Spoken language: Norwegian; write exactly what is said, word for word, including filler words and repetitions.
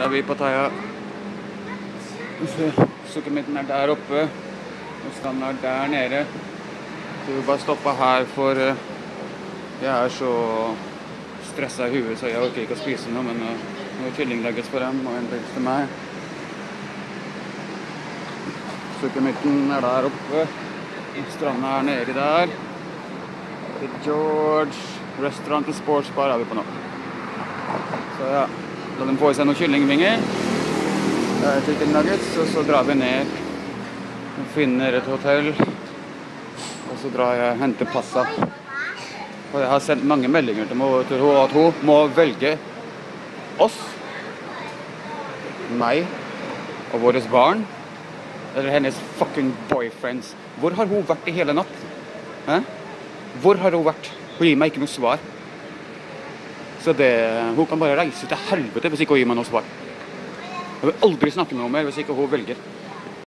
Da er vi på Thaya. Sukkemitten er der oppe, og stranden er der nede. Så vi bare stopper her, for jeg er så stresset i huet, så jeg orker ikke å spise noe, men noe kylling legges på dem, og en pils til meg. Sukkemitten er der oppe, stranden er nede der. The George Restaurant and Sports Bar er vi på nå. Så ja, da de får i seg noen kyllingvinger, chicken nuggets, og så drar vi ned og finner et hotell, og så drar jeg og henter passa. Og jeg har sendt mange meldinger til henne at hun må velge oss, meg og våres barn, eller hennes fucking boyfriends. Hvor har hun vært i hele natt? Hæ? Hvor har hun vært? Hun gir meg ikke noe svar. Så det, hun kan bare reise til helvete hvis ikke hun gir meg noe svar. Jeg vil aldri snakke med henne mer hvis ikke hun velger.